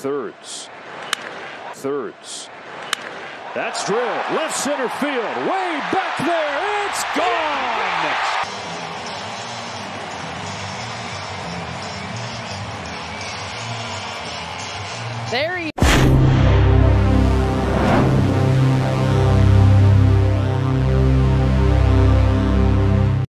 Thirds. That's drilled. Left center field. Way back there. It's gone. There he